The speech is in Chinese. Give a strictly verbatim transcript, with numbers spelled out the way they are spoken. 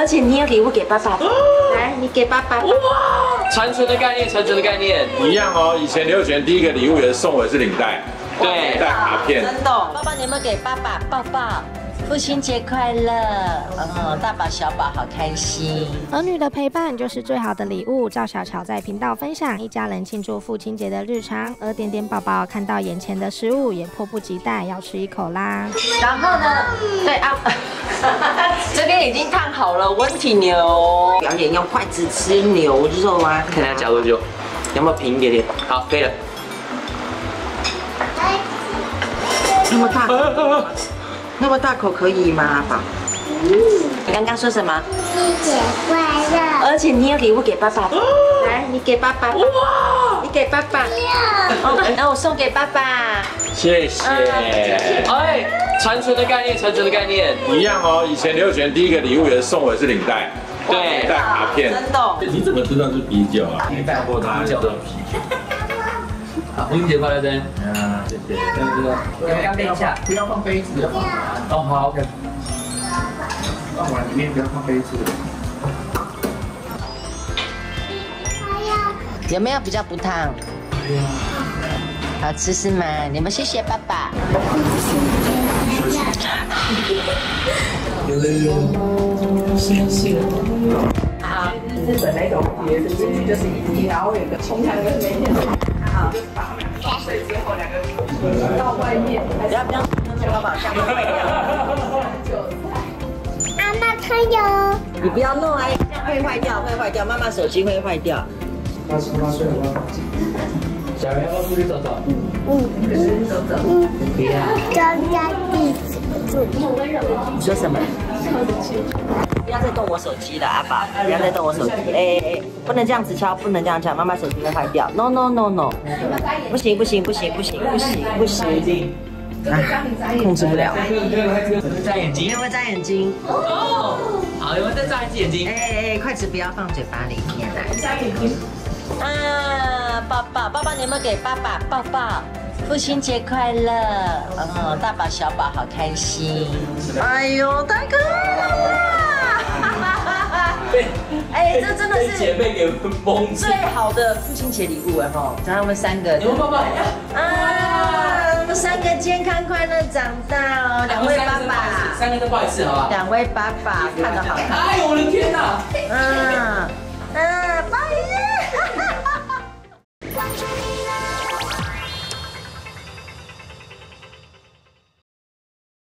而且你有礼物给爸爸，来，你给爸爸。哇！ 传承的概念，传承的概念一样哦。以前刘璇第一个礼物也是送我的是领带， 对， 领带卡片。 真的，爸爸，你有没有给爸爸抱抱？ 父亲节快乐！嗯，大宝小宝好开心。 儿女的陪伴就是最好的礼物。赵小乔在频道分享一家人庆祝父亲节的日常，而点点宝宝看到眼前的食物，也迫不及待要吃一口啦。 然后呢，对啊，这边已经烫好了温体牛，表演用筷子吃牛肉啊。 看它夹多久，有没有平一点点？好，可以了。 那么大。那么大口可以吗，阿宝？你刚刚说什么？ 父亲节快乐！ 而且你有礼物给爸爸，来，你给爸爸。哇！你给爸爸。然后我送给爸爸。 谢谢。 哎，传承的概念，传承的概念一样哦。以前刘璇第一个礼物也是送我的是领带， 对， 领带卡片。 真的。 你怎么知道是啤酒啊？没看过他叫啤酒。 好，父亲节快乐，真。 嗯，谢谢。 要不要背一下？不要放杯子。 哦，好 ，OK。 放碗里面不要放杯子。 有没有比较不烫？好吃是吗？你们谢谢爸爸。 是是。好，日本那种碟子进去就是一滴，然后有个冲两个每天。 好，就把它们放水之后，两个到外面。 不要不要，那宝宝像会掉。 阿妈它有。 你不要弄啊，这样会坏掉，会坏掉。妈妈手机会坏掉。 八十八岁了吗？小袁要不要出去走走？ 嗯嗯走走。 嗯。 不要。 张家地址住。 你说什么？不要再动我手机了，阿宝，不要再动我手机。哎哎哎，不能这样子敲，不能这样敲，妈妈手机会坏掉。No no no no， 不行不行不行不行不行不行，啊，控制不了。 眨眼睛， 有没有眨眼睛？ 哦，好，有没有再眨一次眼睛？ 哎哎哎，筷子不要放嘴巴里面来。眨眼睛。啊，抱抱，爸爸，你有没有给爸爸抱抱？ 父亲节快乐！嗯，大宝小宝好开心。哎呦，太可爱了啦！哎，这真的是姐妹给蒙最好的父亲节礼物了哈！让他们三个， 你们爸爸啊，我们三个健康快乐长大哦。两位爸爸， 三个都不好意思，好吧？ 两位爸爸看得好。 哎呦，我的天哪！ 嗯。